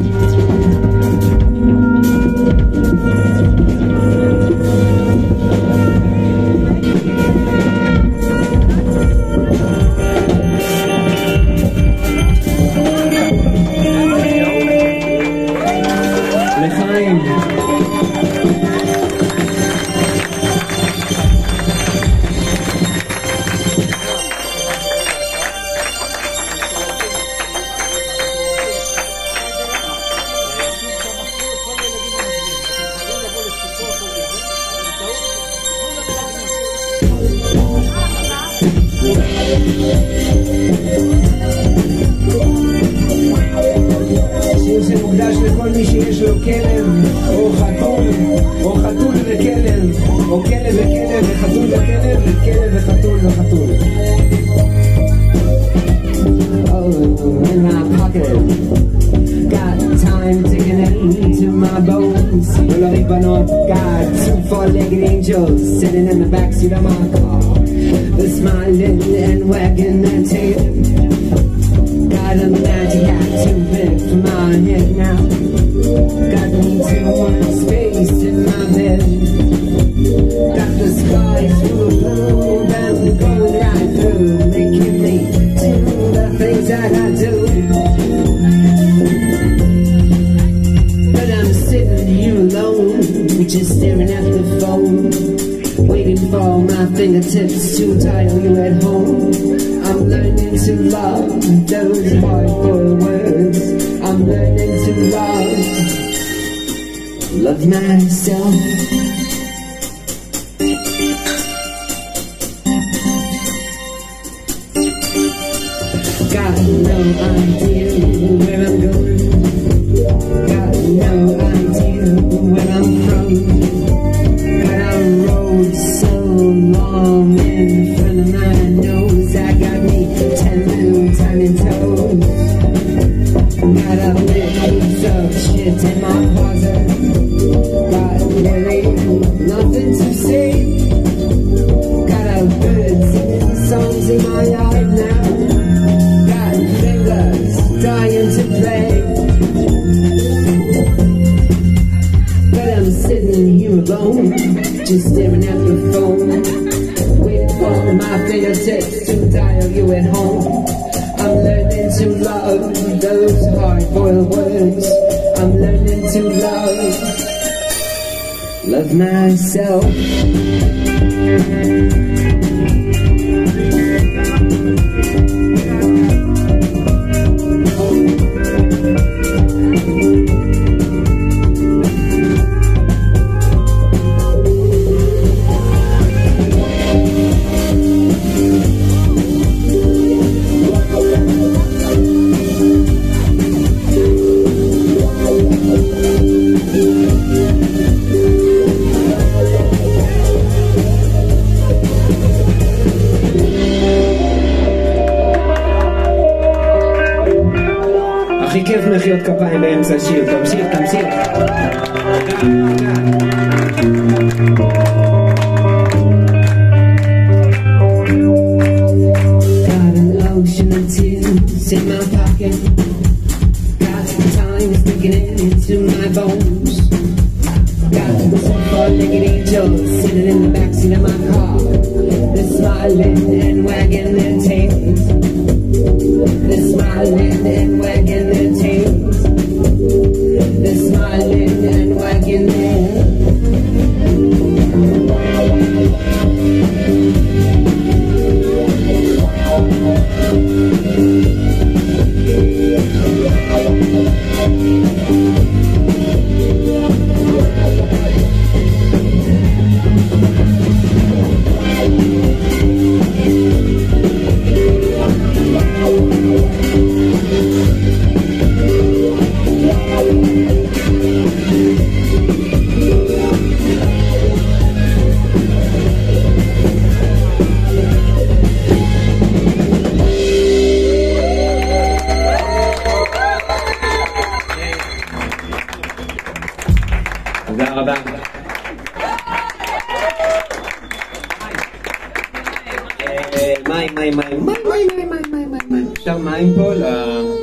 שיר שמוקדש לכל מי שיש לו כלב או חתול, או חתול וכלב, או כלב וכלב וחתול וכלב, וכלב וחתול וחתול. Oh, in my pocket, got time ticking into my bones. Well, I've got two four-legged angels sitting in the backseat of my car. They're smiling and wagging their tail. Got a magic hat too big for my head now. Got me too much space in my bed. Got the skies full of blue and going right through, making me do the things that I do. But I'm sitting here alone, just staring at the phone, waiting for my fingertips to dial you at home. I'm learning to love those hard-boiled words. I'm learning to love myself. Got no idea where I'm going. Got no idea where I'm from. Got a road so long in front of my nose. I got me 10 little tiny toes. Got a mix of shit in my closet. Got really nothing to say. Got a bird singing songs in my yard now. Got fingers dying to play. But I'm sitting here alone, just staring at the phone, waiting for my fingertips to dial you at home. I'm learning to love those hard-boiled words. I'm learning to love myself. הכי כיף מחיאות כפיים באמצע השיר. תמשיך, תמשיך. Got an ocean of tears in my pocket. Got time sticking into my bones. Got some four-legged angels sitting in the backseat of my car. They're smiling and wagging their tails. They're smiling and wagging their tails. They're smiling and wagging their תודה רבה. מים. אפשר מים פה?